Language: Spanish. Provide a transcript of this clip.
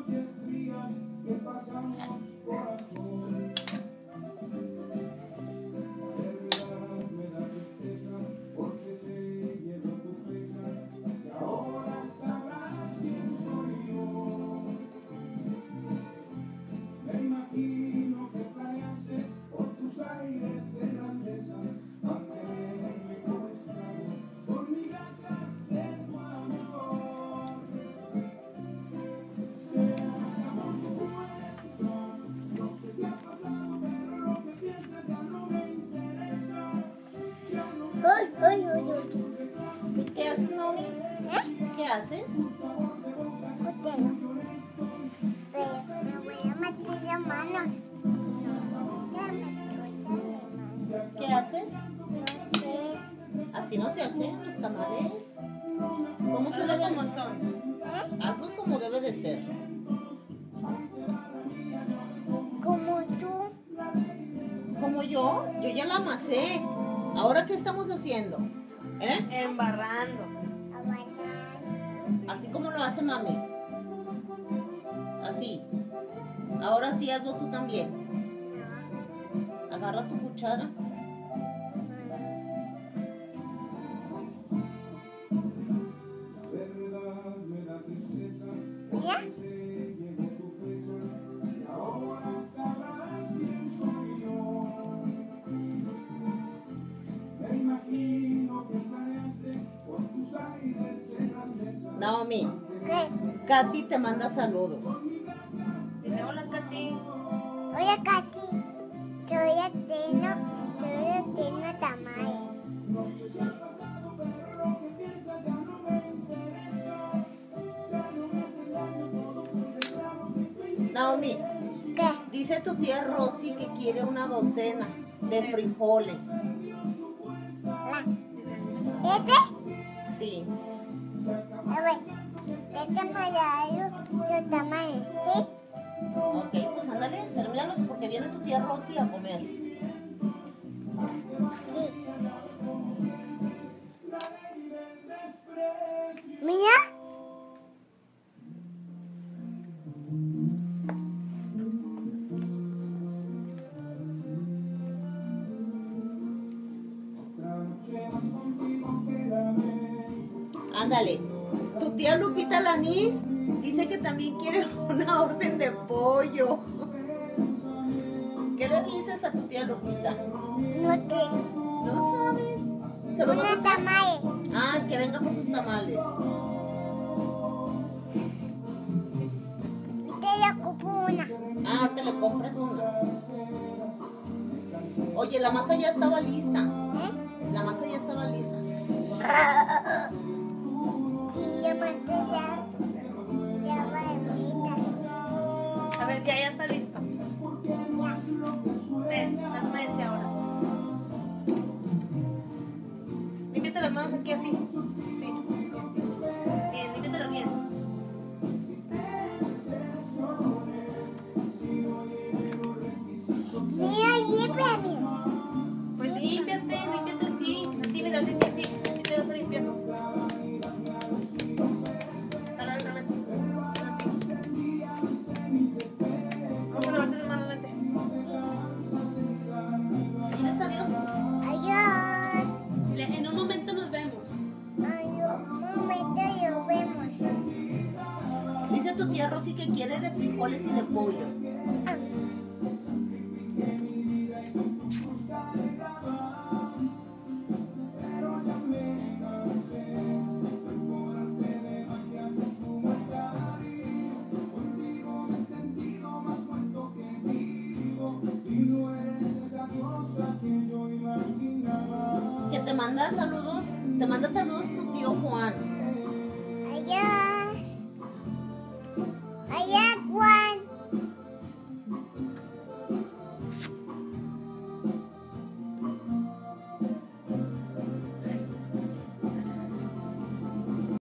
noches frías que pasamos corazón. De verdad me da tristeza porque se llenó tu fecha y ahora sabrás quién soy yo. Me imagino que planeaste por tus aires de grandeza mantenerme como esclavo por migajas de tu amor. Se acabó tu cuento, no sé qué ha pasado, pero lo que piensas ya no me interesa. Ya no me ¿Y qué haces, Naomi? ¿Qué haces? Pero me voy a meter las manos. ¿Qué haces? No sé. Así no se hacen los tamales. ¿Cómo se Hazlo deben? como son. Hazlos como debe de ser. Como tú. Como yo ya la amasé. ¿Ahora qué estamos haciendo? ¿Eh? Embarrando. Así como lo hace mami. Así. Ahora sí hazlo tú también. Agarra tu cuchara. verdad me da tristeza ¿Ya? porque se llenó tu fecha y ahora sabrás quién soy yo. Me imagino que planeaste por tus aires de grandeza. Naomi, ¿Qué? Katy te manda saludos. Dile hola, Katy. Oye, Katy. Todavía tengo tamales. Naomi, ¿Qué? dice tu tía Rosy que quiere una docena de frijoles. ¿Este? Sí. A ver. Este me da los tamales, ¿sí? Ok, pues ándale, termínalos porque viene tu tía Rosy a comer. Sí. Mira. Otra noche más contigo quédame. Ándale. Tu tía Lupita Lanís dice que también quiere una orden de pollo. ¿Qué le dices a tu tía Lupita? No sé. ¿No sabes? ¿Se lo vas a Una hacer? tamales. Ah, que venga por sus tamales. Y te la ocupo una. Ah, te le compras una. Oye, la masa ya estaba lista. ¿Eh? La masa ya estaba lista. Sí, yo mandé ya va ahorita. A ver, ya está listo. Ya. Ven, hazme ese ahora. Límpiate las manos aquí así. Sí. Bien, límpiatelo bien. Mira, límpiame. Pues límpiate así. Así, mira, limpia así. Así te vas a limpiar. Ahora, al revés. Vamos a lavarte las manos, vente. ¿Diles adiós? Adiós. Dile, en un momento nos vemos. Adiós. Un momento y nos vemos. Dice tu tía Rosy que quiere de frijoles y de pollo. Ah. Que te manda saludos tu tío Juan.